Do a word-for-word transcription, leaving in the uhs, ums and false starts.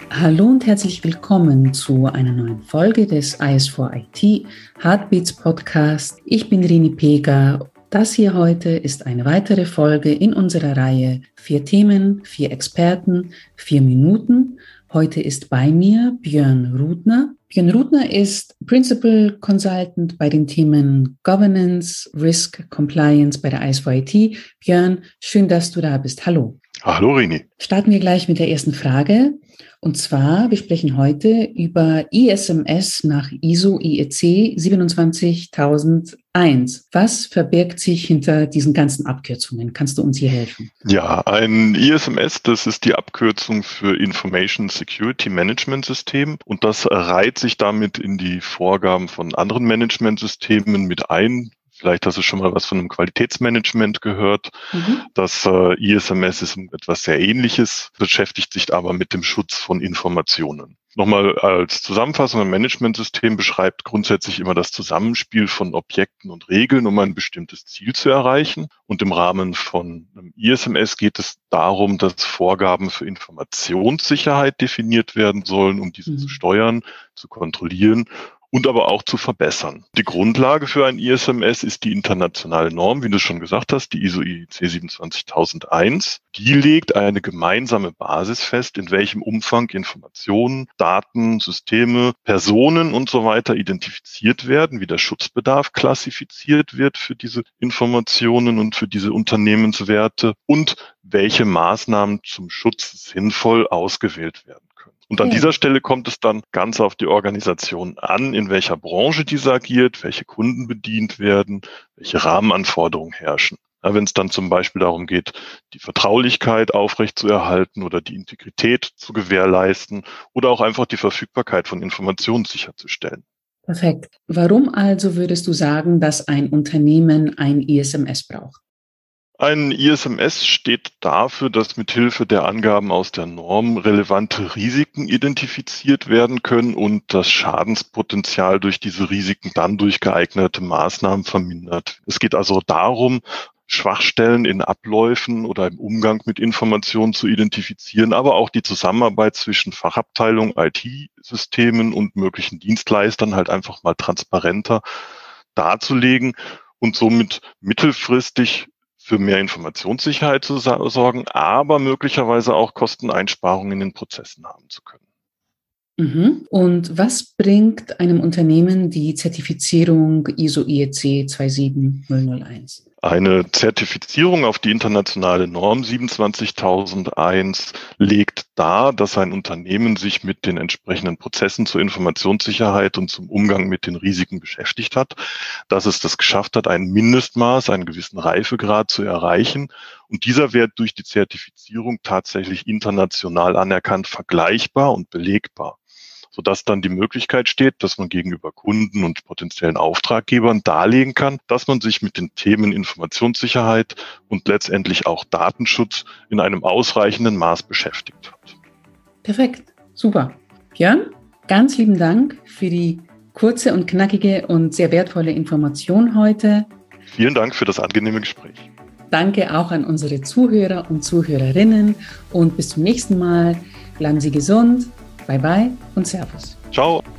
Hallo und herzlich willkommen zu einer neuen Folge des I S vier I T Heartbeats Podcast. Ich bin Rini Pega. Das hier heute ist eine weitere Folge in unserer Reihe Vier Themen, vier Experten, vier Minuten. Heute ist bei mir Björn Rudner. Björn Rudner ist Principal Consultant bei den Themen Governance, Risk, Compliance bei der I S vier I T. Björn, schön, dass du da bist. Hallo. Hallo Rini. Starten wir gleich mit der ersten Frage. Und zwar, wir sprechen heute über I S M S nach I S O I E C siebenundzwanzigtausendeins. Was verbirgt sich hinter diesen ganzen Abkürzungen? Kannst du uns hier helfen? Ja, ein I S M S, das ist die Abkürzung für Information Security Management System und das reiht sich damit in die Vorgaben von anderen Managementsystemen mit ein. Vielleicht hast du schon mal was von einem Qualitätsmanagement gehört. Mhm. Das äh, I S M S ist etwas sehr Ähnliches, beschäftigt sich aber mit dem Schutz von Informationen. Nochmal als Zusammenfassung, ein Managementsystem beschreibt grundsätzlich immer das Zusammenspiel von Objekten und Regeln, um ein bestimmtes Ziel zu erreichen. Und im Rahmen von einem I S M S geht es darum, dass Vorgaben für Informationssicherheit definiert werden sollen, um diese mhm. zu steuern, zu kontrollieren und aber auch zu verbessern. Die Grundlage für ein I S M S ist die internationale Norm, wie du schon gesagt hast, die I S O I E C siebenundzwanzigtausendeins. Die legt eine gemeinsame Basis fest, in welchem Umfang Informationen, Daten, Systeme, Personen und so weiter identifiziert werden, wie der Schutzbedarf klassifiziert wird für diese Informationen und für diese Unternehmenswerte und welche Maßnahmen zum Schutz sinnvoll ausgewählt werden. Und an dieser Stelle kommt es dann ganz auf die Organisation an, in welcher Branche diese agiert, welche Kunden bedient werden, welche Rahmenanforderungen herrschen. Ja, wenn es dann zum Beispiel darum geht, die Vertraulichkeit aufrechtzuerhalten oder die Integrität zu gewährleisten oder auch einfach die Verfügbarkeit von Informationen sicherzustellen. Perfekt. Warum also würdest du sagen, dass ein Unternehmen ein I S M S braucht? Ein I S M S steht dafür, dass mithilfe der Angaben aus der Norm relevante Risiken identifiziert werden können und das Schadenspotenzial durch diese Risiken dann durch geeignete Maßnahmen vermindert. Es geht also darum, Schwachstellen in Abläufen oder im Umgang mit Informationen zu identifizieren, aber auch die Zusammenarbeit zwischen Fachabteilung, I T-Systemen und möglichen Dienstleistern halt einfach mal transparenter darzulegen und somit mittelfristig für mehr Informationssicherheit zu sorgen, aber möglicherweise auch Kosteneinsparungen in den Prozessen haben zu können. Mhm. Und was bringt einem Unternehmen die Zertifizierung I S O I E C siebenundzwanzigtausendeins? Eine Zertifizierung auf die internationale Norm siebenundzwanzigtausendeins legt dar, dass ein Unternehmen sich mit den entsprechenden Prozessen zur Informationssicherheit und zum Umgang mit den Risiken beschäftigt hat, dass es das geschafft hat, ein Mindestmaß, einen gewissen Reifegrad zu erreichen und dieser wird durch die Zertifizierung tatsächlich international anerkannt, vergleichbar und belegbar, sodass dann die Möglichkeit steht, dass man gegenüber Kunden und potenziellen Auftraggebern darlegen kann, dass man sich mit den Themen Informationssicherheit und letztendlich auch Datenschutz in einem ausreichenden Maß beschäftigt hat. Perfekt, super. Björn, ganz lieben Dank für die kurze und knackige und sehr wertvolle Information heute. Vielen Dank für das angenehme Gespräch. Danke auch an unsere Zuhörer und Zuhörerinnen und bis zum nächsten Mal. Bleiben Sie gesund. Bye bye und Servus. Ciao.